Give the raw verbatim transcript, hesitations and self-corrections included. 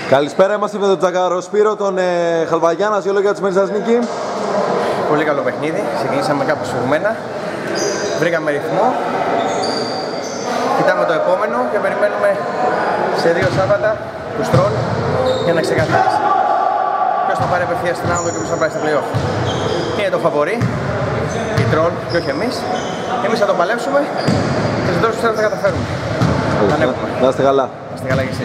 Καλησπέρα, είμαστε με τον Τζακάρο Σπύρο, τον ε, Χαλβαγιάννα, δύο λόγια της σημερινής νίκη. Πολύ καλό παιχνίδι, ξεκινήσαμε κάπως σφιγμένα, βρήκαμε ρυθμό, κοιτάμε το επόμενο και περιμένουμε σε δύο Σάββατα του Στρόλ για να ξεκαθαρίσει ποιος θα πάρει απευθείας στην άνοδο και ποιος θα πάει στα play-off. Είναι το φαβορί, η Τρόλ και όχι εμείς. Εμείς θα το παλέψουμε και στις δόσεις που θα τα καταφέρουμε. Να είστε καλά. Να είστε καλά και εσείς.